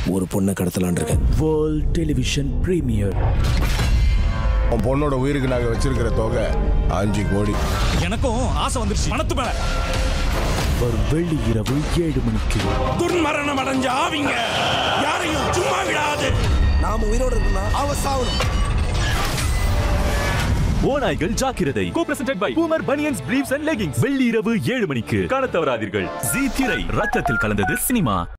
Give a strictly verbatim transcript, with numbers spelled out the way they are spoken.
ஒரு பொண்ணை கடத்தலான் இருக்கேன். World television premiere. உன் பொண்ணோட உயிருக்கு நாங்க வச்சிருக்கிற தொகை அஞ்சு கோடி. எனக்கும் ஆசை வந்துருச்சு பணத்து மேல. ஒரு வெள்ளி இரவு ஏழு மணிக்கு துர்மரணம் அடைஞ்ச ஆவிங்க யாரையும் சும்மா விடாது. நாம உயிரோடு இருக்கணும், அவ சாவணும். Onaigal Jagradhai, co-presented by Boomer Bunions, Briefs and Leggings. வெள்ளி இரவு ஏழு மணிக்கு காணத் தவறாதீர்கள். Zee Thirai, ரத்தத்தில் கலந்தது சினிமா.